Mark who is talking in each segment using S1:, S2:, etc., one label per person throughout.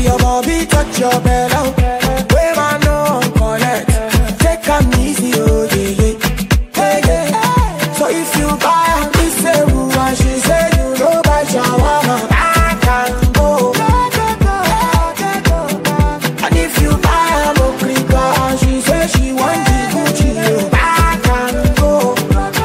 S1: your body touch your belly. Where I know I'm connect. Take a easy, oh yeah, yeah. Hey, yeah. So if you buy her, this say who and she say you know by shawarma, I can go. And if you buy her mokrika and she say she want the Gucci, I can go.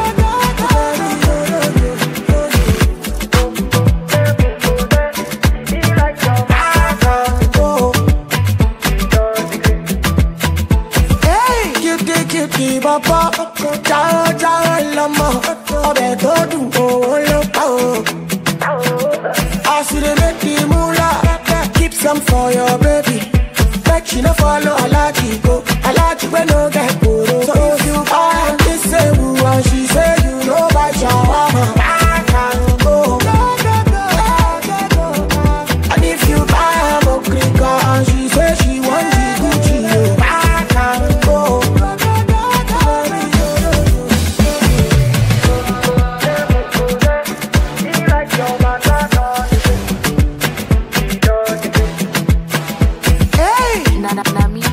S1: Cutie papa, jao jao lama, obe to do oh lopa oh. I see they make the moolah, keep some for your baby. Make she no follow alaji go, alaji we no get poro. So if you buy this say who and she say you know by shawarma, I can go. And if you buy a mokrika and she say she want the Gucci, I can go.
S2: Na